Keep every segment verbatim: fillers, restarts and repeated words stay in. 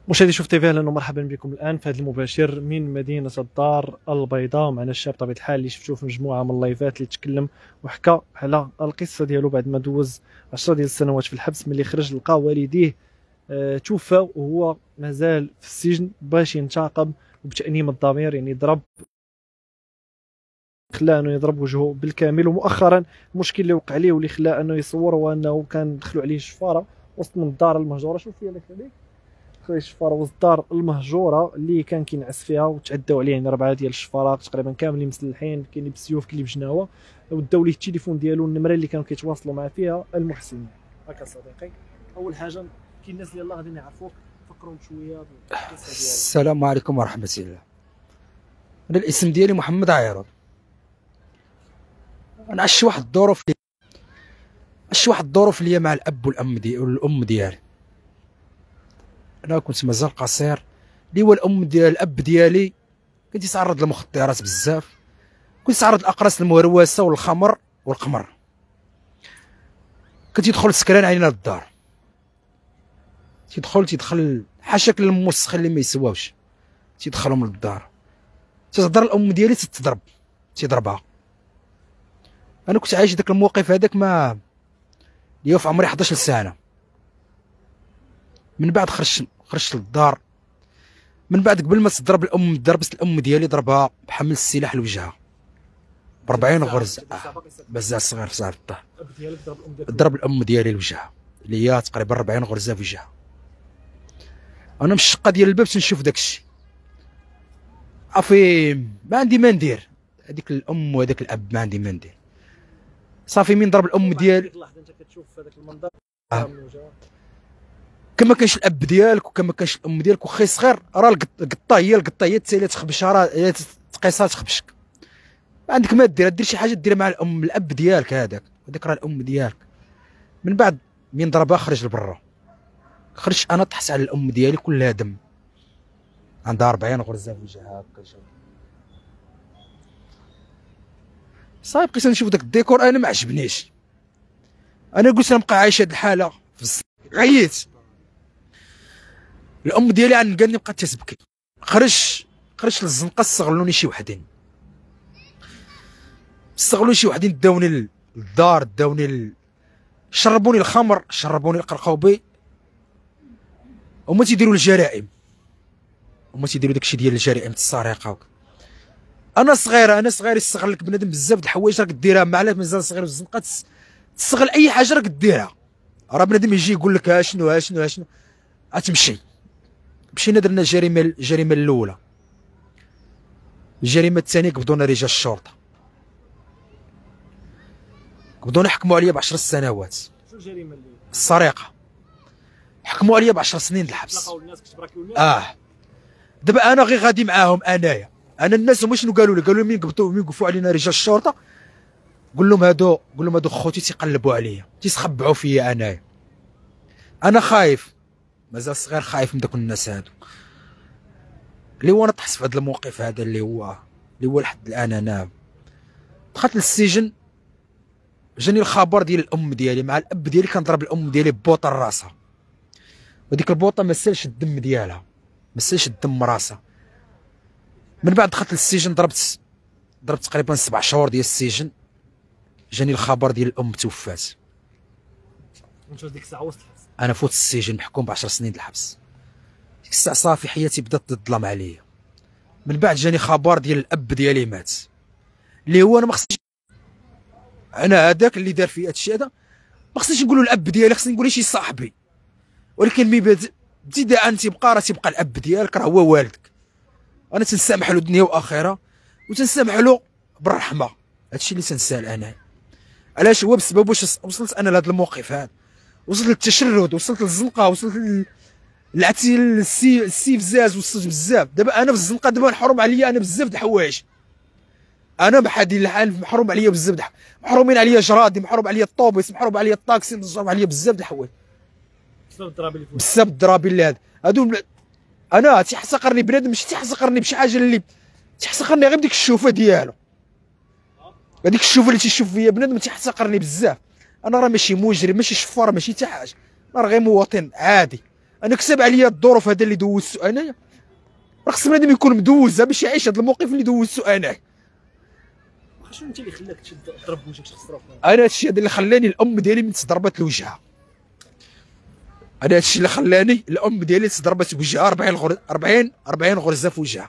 مشاهدي شوف تيفي، اهلا ومرحبا بكم الان في هذا المباشر من مدينه الدار البيضاء. معنا الشاب بطبيعه الحال اللي شفتوه في مجموعه من اللايفات اللي تكلم وحكى على القصه ديالو بعد ما دوز عشرة ديال السنوات في الحبس. ملي خرج لقى والديه آه توفى وهو مازال في السجن، باش ينتقم وبتأنيب الضمير، يعني ضرب خلاه انه يضرب وجهه بالكامل. ومؤخرا المشكل اللي وقع عليه واللي خلاه انه يصور هو انه كان دخلوا عليه شفاره وسط من الدار المهجوره. شوف فيها لك هذيك خرج الشفاره وسط الدار المهجوره اللي كان كينعس فيها، وتعداو عليه يعني ربعه ديال الشفارات تقريبا كاملين مسلحين، كاين اللي بالسيوف كاين اللي بجناوه، وداو ليه التليفون ديالو النمره اللي كانوا كيتواصلوا معاه فيها المحسنين. هكا صديقي، اول حاجه كاين الناس اللي يلاه غادي يعرفوك، فكرهم بشويه بالقصه ديالك. السلام عليكم ورحمه الله. انا الاسم ديالي محمد عيرود. انا عشت واحد الظروف عشت واحد الظروف اللي هي مع الاب والام ديالي والام ديالي. انا كنت مازال قصير، اللي هو الام ديال الاب ديالي كان تيتعرض للمخدرات بزاف، كنت تيتعرض للاقراص المهروسه والخمر والقمر. كان تيدخل سكران علينا للدار، تيدخل تيدخل حاشاك الموسخ اللي ما يسواوش، تيدخلهم للدار. تتهضر الام ديالي تتضرب، تيضربها. انا كنت عايش داك الموقف هذاك ما اللي في عمري حداش سنه. من بعد خرجت خرجت للدار، من بعد قبل ما تضرب الام ضربت الام ديالي ضربها بحمل السلاح لوجهها ب أربعين غرزه. بزاف صغير في صغير الدار ضرب الام ديالي لوجهها اللي هي تقريبا أربعين غرزه في وجهها. انا من الشقه ديال الباب تنشوف داك الشيء، عافي ما عندي ما ندير. هذيك الام وهذاك الاب ما عندي ما ندير. صافي من ضرب الام ديالي انت كتشوف هذاك المنظر آه. كما كانش الاب ديالك وكما كانش الام ديالك وخي صغير، راه القطه هي القطه هي اللي تخبشها، راه تقيسها تخبشك. ما عندك ما دير، دير شي حاجه ديرها مع الام الاب ديالك هذاك، هذيك راه الام ديالك. من بعد من ضربها خرج لبرا، خرجت انا طحت على الام ديالي كلها دم، عندها أربعين غرزه في وجهها هكا. صايب بقيت نشوف داك الديكور انا ما عجبنيش. انا قلت نبقى عايش هاد الحاله في عييت. الام ديالي عن قالني بقات تتبكي. خرج خرجت للزنقه، استغلوني شي وحدين استغلوني شي وحدين داوني للدار، داوني ل... شربوني الخمر، شربوني القرقوبي، هما تيديروا الجرائم، هما تيديروا داكشي ديال الجرائم السرقه. انا صغير انا صغير يستغلك بنادم بزاف د الحوايج راك ديرها، مع مازال صغير في الزنقه تستغل اي حاجه راك ديرها. راه بنادم يجي يقول لك ها شنو ها شنو ها شنو غتمشي. مشينا درنا الجريمه الجريمه الاولى، الجريمه الثانيه قبضونا رجال الشرطه، قبضونا حكموا عليا ب عشر سنوات. شنو الجريمه اللي السرقه، حكموا عليا ب عشر سنين الحبس. اه دابا انا غير غادي معاهم انايا، انا الناس هما شنو قالوا لي؟ قالوا لي مين قبضوا مين وقفوا علينا رجال الشرطه، قول لهم هادو قول لهم هادو خوتي تيقلبوا عليا، تيسخبعوا فيا انايا. انا خايف، مازال صغير خايف من دوك الناس هادو. اللي هو انا طحت في هذا الموقف هذا اللي هو اللي هو لحد الان انا دخلت للسجن. جاني الخبر ديال الام ديالي مع الاب ديالي كنضرب الام ديالي ببوطه راسها، وديك البوطه ما سالش الدم ديالها، ما سالش الدم راسها. من بعد دخلت للسجن، ضربت ضربت تقريبا سبع شهور ديال السجن. جاني الخبر ديال الام توفات. انت ديك الساعه وسط الحبس؟ انا فوت السجن محكوم ب عشر سنين الحبس. ديك الساعه صافي حياتي بدات تظلم عليا. من بعد جاني خبر ديال الاب ديالي مات، اللي هو انا ما خصنيش، انا هذاك اللي دار فيا هادشي هذا ما خصنيش نقولوا الاب ديالي، خصني نقول شي صاحبي. ولكن مي ابتداء تيبقى راه تيبقى الاب ديالك راه هو والدك. انا تنسامح له دنيا واخره، وتنسامح له بالرحمه. هادشي اللي تنسال انا. علاش؟ هو بسبب واش وصلت انا لهذا الموقف هذا، وصلت للتشرد، وصلت للزنقه، وصلت لعتي السي السيفزاز، وصلت بزاف. دابا انا في الزنقه، دابا محروم عليا انا بزاف د الحوايج. انا بحد الحال محروم عليا بزاف د محرومين عليا جرادي، محروم عليا الطوبيس، محروم عليا الطاكسي، محروم عليا بزاف د الحوايج بسبب الضرابي اللي بسبب الضرابي اللي هذا هادو. انا تيحتقرني بنادم، ماشي تيحتقرني بشي حاجه اللي تيحتقرني غير بديك الشوفه ديالو، هذيك الشوفه اللي تيشوف فيا بنادم تيحتقرني بزاف. انا راه ماشي مجرم، ماشي شفار، ماشي حتى حاجه، انا راه غير مواطن عادي. انا كسب عليا الظروف هذا اللي دوزتو انايا، راه خص بنادم يكون مدوزها باش يعيش هذا الموقف اللي دوزتو انايا. شنو انت اللي خلاك تضرب بوجهك شخص اخر؟ انا هادشي هذا اللي خلاني الام ديالي من تضربت لوجهها، انا هادشي اللي خلاني الام ديالي تضربت بوجهها أربعين غرزه أربعين أربعين غرزه في وجهها.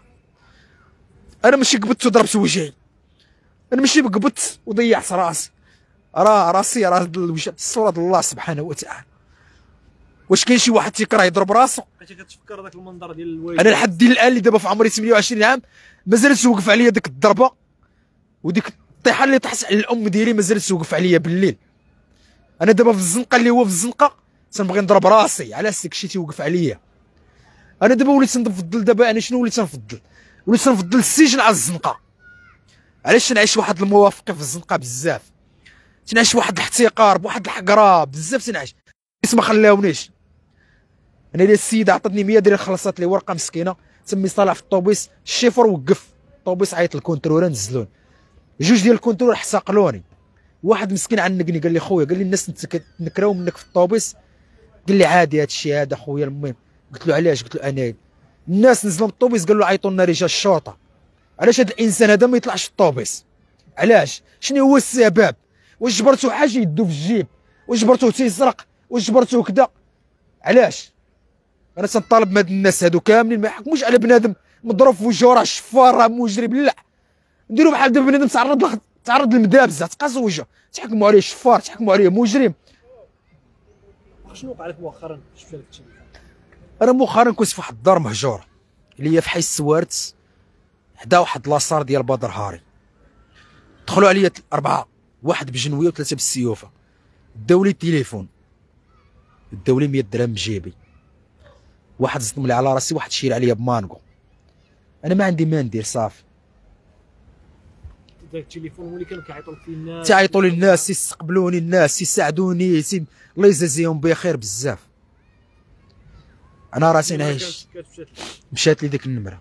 انا ماشي قبضت وضربت وجهي، انا ماشي قبضت وضيعت راسي، راه راسي راه الوجه صورة الله سبحانه وتعالى. واش كاين شي واحد تيكره يضرب راسو؟ بقيتي كتفكر ذاك المنظر ديال الوالد. انا لحد الان اللي دابا في عمري ثمانية وعشرين عام مازال توقف عليا ديك الضربه وديك الطيحه اللي طحت على الام ديالي، مازال توقف عليا بالليل. انا دابا في الزنقه اللي هو في الزنقه تنبغي نضرب راسي على داك الشيء تيوقف عليا. انا دابا وليت نفضل، دابا انا شنو وليت نفضل؟ وليت نفضل السجن على الزنقه. علاش تنعيش واحد الموافقه في الزنقه بزاف، تنعيش واحد الاحتقار بواحد الحقره بزاف، تنعيش ما خلاونيش. انا اللي السيده عطاتني مية درهم خلصات لي ورقه مسكينه، تمي طالع في الطوبيس الشيفر وقف الطوبيس، عيط للكونترول نزلوني، جوج ديال الكونترول احتقلوني. واحد مسكين عنقني قال لي خويا، قال لي الناس نكراو منك في الطوبيس، قال لي عادي هذا الشيء هذا خويا. المهم قلت له علاش؟ قلت له انا الناس نزلوا من الطوبيس قالوا عيطوا لنا رجال الشرطه، علاش هذا الانسان هذا ما يطلعش في الطوبيس؟ علاش؟ شنو هو السبب؟ واش جبرتو حاجه يدو في الجيب؟ واش جبرتوه تيسرق؟ واش جبرتوه كذا؟ علاش؟ انا تنطالب من هاد الناس هادو كاملين ما يحكموش على بنادم مضروب في وجهه راه شفار راه مجرم، لا نديروا بحال دابا بنادم تعرض لخ... تعرض للمدابزه تقاسوا وجهه تحكموا عليه شفار، تحكموا عليه مجرم. شنو وقع لك مؤخرا؟ شفت لك الشيء؟ انا مؤخرا كنت في واحد الدار مهجوره اللي هي في حي السوارت حدا واحد لاصار ديال بدر هاري. دخلوا عليا اربعه، واحد بجنويه وثلاثه بالسيوفه، داو لي التليفون، داو لي مية درهم بجيبي، واحد صدم لي على راسي، واحد شير عليا بمانكو. انا ما عندي ما ندير صافي. داك التليفون هو اللي كانوا كيعيطوا لك فيه الناس، تعيطوا لي الناس، يستقبلوني الناس، يساعدوني، سي... الله يجازيهم بخير بزاف. انا راسي نعيش، مشات لي ديك النمره،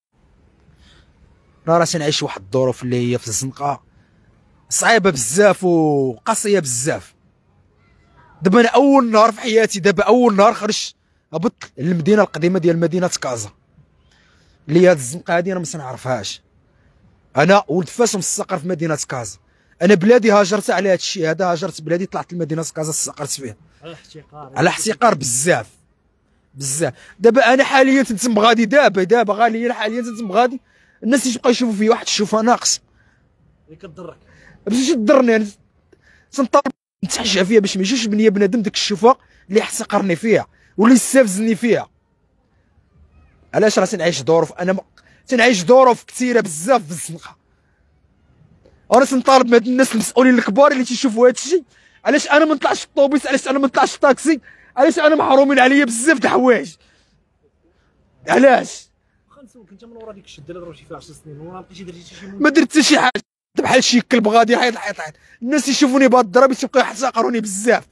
انا راسي نعيش واحد الظروف اللي هي في الزنقه صعيبه بزاف وقاسيه بزاف. دابا انا اول نهار في حياتي، دابا اول نهار خرجت هبط للمدينه القديمه ديال مدينه كازا، اللي هاد الزنقه هادي انا ما تنعرفهاش. انا ولد فاس مستقر في مدينه كازا، انا بلادي هاجرت على هاد الشيء هذا، هاجرت بلادي طلعت لمدينه كازا استقرت فيها على احتقار، على احتقار بزاف بزاف. دابا انا حاليا تنتم غادي، دابا دابا غاليا حاليا تنتم غادي، الناس تيبقاو يشوفوا فيا واحد الشوفه ناقص اللي كضرك. باش تضرني انا تنطلب نتحشى فيها باش ما يجيش بنيه بنادم ديك الشوفه اللي احتقرني فيها واللي استفزني فيها. علاش راه تنعيش ظروف، انا م... تنعيش ظروف كثيره بزاف في الزنقه. انا تنطالب من هاد الناس المسؤولين الكبار اللي تيشوفوا هاد الشيء، علاش انا ما نطلعش في الطوبيس؟ علاش انا ما نطلعش في الطاكسي؟ علاش انا محرومين عليا بزاف د الحوايج؟ علاش؟ واخا نسولك انت من ورا ديك الشده اللي ضربتي فيها عشر سنين، ما بقيتي درتي شي ما درت حتى شي حاجه، بحال شي كلب غادي يعيط يعيط يعيط. الناس يشوفوني بهاد الضرب تيبقاو يحتقروني بزاف.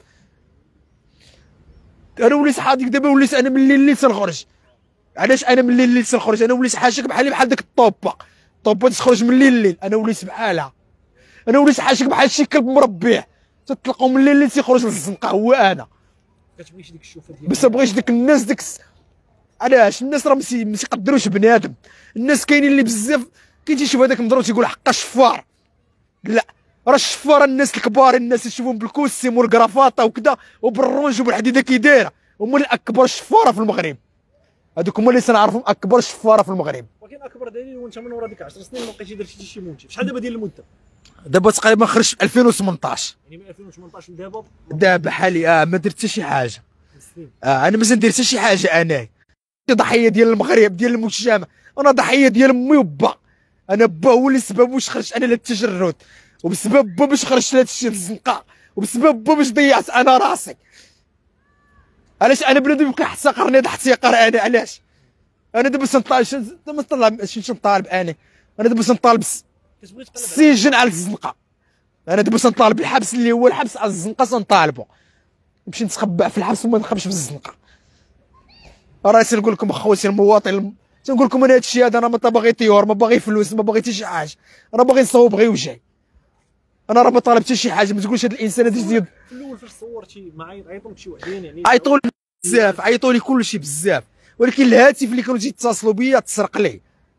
انا وليت حاضيك دابا، وليت انا من الليل الليل تنخرج. علاش انا من الليل الليل تنخرج؟ انا وليت حاشك بحالي بحال ديك الطوبه، الطوبه تخرج من الليل الليل، انا وليت بحالها. انا وليت حاشك بحال شي كلب مربيه تطلقوا من الليل الليل تيخرج للزنقه، هو انا كتبغيش ديك الشوفه ديال بس بغيتش ديك الناس ديك. علاش الناس راه ما تيقدروش بنادم؟ الناس كاينين اللي بزاف كاين تيشوف هذاك مضروب تيقول حقا شفار، لا راه الشفاره الناس الكبار، الناس يشوفون بالكوستيم والكرافاطه وكذا وبالرونج وبالحديده كي دايره، هما الاكبر شفاره في المغرب، هذوك هما اللي تنعرفهم اكبر شفاره في المغرب. ولكن اكبر دليل وانت من ورا ديك عشر سنين ما بقيتي درتي شي مونتي. شحال دابا ديال المده؟ دابا تقريبا خرجت في ألفين وثمنطاش، يعني من ألفين وثمنطاش لدابا دابا حالي اه ما درت حتى شي حاجه. اه انا مازال ندير حتى شي حاجه، انا ضحيه ديال المغرب ديال المجتمع، انا ضحيه ديال امي وبا. انا با هو اللي سبب واش خرجت انا للتجرد، وبسبب با باش خرجت لهاد الشيء الزنقه، وبسبب با باش ضيعت انا راسي. علاش انا بنادم يبقى يحتقرني هذا احتقار؟ انا علاش؟ انا دابا تنطالب دابا تنطالب شنو تنطالب انا؟ انا دابا تنطالب السجن على الزنقه، انا دابا تنطالب الحبس اللي هو الحبس على الزنقه، تنطالبو نمشي نتخبع في الحبس وما نخبش في الزنقه. راه تنقول لكم اخوتي المواطن، تنقول لكم انا هذا الشيء هذا انا ما باغي طيور، ما باغي فلوس، ما باغي حتى شي حاجه، انا باغي نصوب غير وجهي. انا راه ما طالب حتى شي حاجه، ما تقولش هذا الانسان هذا جديد. في الاول فاش صورتي مع عيطوا لك شي وحدين يعني عيطوا بزاف، عيطوا لي كلشي بزاف، ولكن الهاتف اللي كانوا تيتصلوا بيا تسرق لي.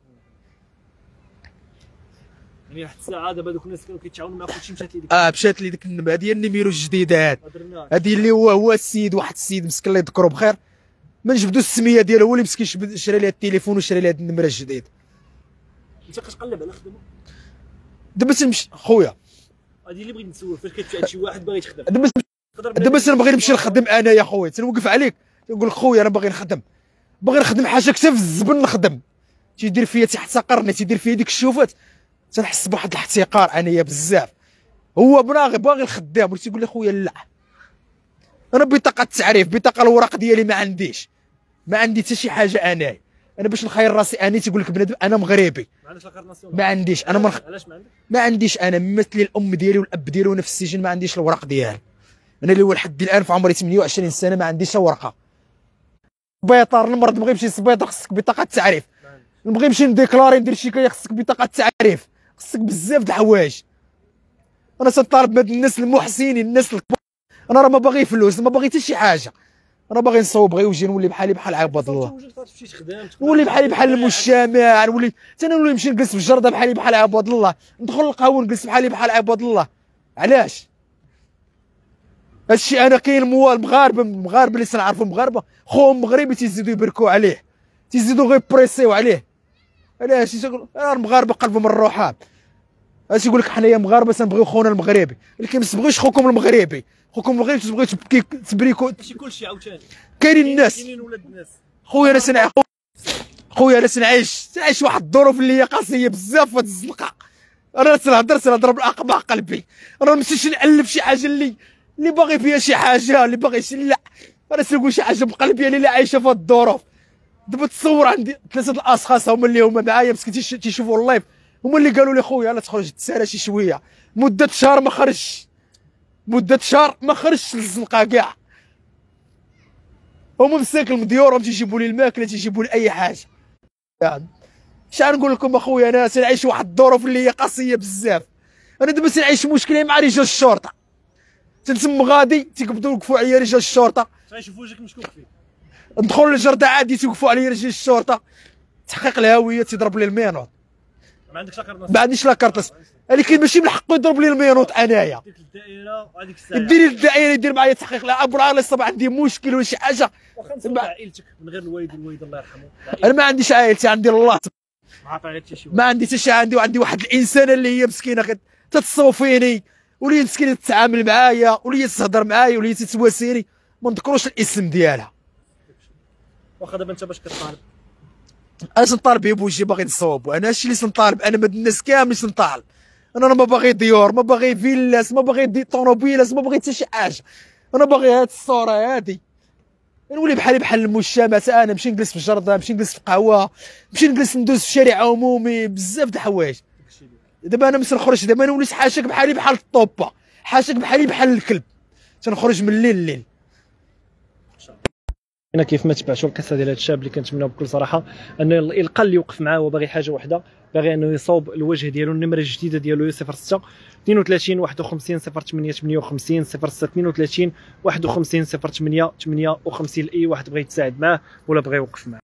يعني حتى الساعه دابا دوك الناس كانوا كيتعاونوا معاك كلشي مشات لي ديك اه مشات لي ديك النمره، هذه هي النيميرو الجديده هاد، هذه اللي هو هو السيد، واحد السيد مسكين الله يذكرو بخير، ما نجبدو السميه ديالو، هو اللي مسكين شرا لي التليفون وشرا لي هاد النمره الجديد. انت كتقلب على خدمه دابا تنمشي خويا، هذه اللي بغيت نسول، فاش كتساعد شي واحد باغي يخدم دابا دابا تنبغي نمشي نخدم انا يا خويا، تنوقف عليك تنقول لك خويا انا باغي نخدم، باغي نخدم حاجه كتا في الزبن نخدم، تيدير فيا تيحتقرني، تيدير فيا ديك الشوفات، تنحس بواحد الاحتقار انايا بزاف. هو باغي باغي الخدام ولكن تيقول لي خويا لا، انا بطاقه التعريف، بطاقه الوراق ديالي ما عنديش، ما عندي حتى شي حاجه انايا، انا باش نخير راسي اني تيقول لك بنادم انا مغربي، ما عنديش انا مرخ... علاش ما عندك؟ ما عنديش انا ممثل الام ديالي والاب ديالي وانا في السجن، ما عنديش الوراق ديالي، انا اللي هو لحد الان في عمري ثمانية وعشرين سنه ما عنديش ورقه. سبيطار المرض بغى يمشي للسبيطار خصك بطاقه التعريف، نبغي نمشي نديكلاري ندير شكايه خصك بطاقه التعريف، خصك بزاف د الحوايج. انا تنطالب من هاد الناس المحسنين، الناس الكبار، انا راه ما باغي فلوس، ما باغي حتى شي حاجه، انا باغي نصوب غير وجهي نولي بحالي بحال عباد الله، نولي بحالي بحال المجتمع، نولي حتى انا نولي نمشي نجلس في الجرده بحالي بحال عباد الله، ندخل القهوه نجلس بحالي بحال عباد الله. علاش؟ هادشي انا كاين موال مغاربه مغاربه اللي تنعرفوا مغاربه خوهم مغربي تيزيدوا يبركوا عليه، تيزيدوا غير بريسيو عليه. علاش؟ تيقول راه المغاربه قلبهم الرحاب، اش يقول لك حنايا مغاربه تنبغيو خونا المغربي، ولكن ما تبغيوش خوكم المغربي، خوكم المغربي تبغيو تبريكو. ماشي كلشي عاوتاني، كاينين الناس كاينين ولاد الناس. خويا انا سنعيش، خويا انا سنعيش تنعيش واحد الظروف اللي هي قاسيه بزاف في هاد الزنقه، انا تنهضر تنهضر بالاقماع قلبي، انا ما نمشيش نالف شي حاجه اللي اللي باغي فيها شي حاجه، اللي باغي شي لا، انا تنقول شي حاجه بقلبي اللي عايشه في هاد الظروف. دابا تصور عندي ثلاثه الاشخاص هما اللي هما معايا مسكين تيشوفوا اللايف، هما اللي قالوا لي خويا الا تخرج تسالى شي شويه، مده شهر ما خرجش، مده شهر ما خرجش للزنقه كاع، هما مساكن من ديورهم تيجيبوا لي الماكله تيجيبوا لي اي حاجه. يعني شحال نقول لكم اخويا انا تنعيش واحد الظروف اللي هي قاسيه بزاف، انا دابا تنعيش مشكله مع رجال الشرطه، تنتم غادي تيقبضوا يوقفوا عليا رجال الشرطه، تيشوفوا وجهك مشكوك فيه، ندخل للجرده عادي تيوقفوا عليا رجال الشرطه، تحقيق الهويه تيضرب لي المينوط، ما عندكش لا كارت، ما عنديش لا كارت، ولكن ماشي من حقه يضرب لي المينوط انايا، ديك الدائره وهذيك الساعه يدير الدائره يدير معايا تحقيق، لا ابو العالي صاب عندي مشكل ولا شي حاجه، واخا نسول عائلتك من غير الوالد والوالده الله يرحمه، انا ما عنديش عائلتي، عندي الله، ما عارف على حتى شي ما عندي حتى شي، عندي وعندي واحد الانسانه اللي هي مسكينه تتصوفيني، واللي مسكينه تتعامل معايا، واللي تهضر معايا، واللي تتواسيني، ما نذكروش الاسم ديالها. واخا دابا انت باش كطالب؟ انا تنطالب بيه بوجهي باغي نصوب، انا هادشي اللي تنطالب، انا من الناس كامل تنطالب، انا ما باغي ديور، ما باغي فيلاس، ما باغي دي طونوبيلاس، ما باغي حتى شي حاجه، انا باغي هاد الصوره هادي، نولي بحالي بحال المجتمع، انا نمشي نجلس في الجرده، نمشي نجلس في قهوه، نمشي نجلس ندوز في شارع عمومي، بزاف د الحوايج. دابا انا مس نخرج، دابا انا وليت حاشاك بحالي بحال الطوبه، حاشاك بحالي بحال الكلب، تنخرج من الليل لليل. انا كيف ما تبعتوا القصه ديال هذا الشاب اللي كنتمناو بكل صراحه انه يلقى اللي يوقف معاه، وباغي حاجه وحده، باغي انه يصوب الوجه ديالو، النمره الجديده ديالو هي صفر ستة اثنين وثلاثين واحد وخمسين صفر ثمانية ثمانية وخمسين صفر ستة اثنين وثلاثين واحد وخمسين صفر ثمانية ثمانية وخمسين لاي واحد بغى يتساعد معاه ولا بغى يوقف معاه.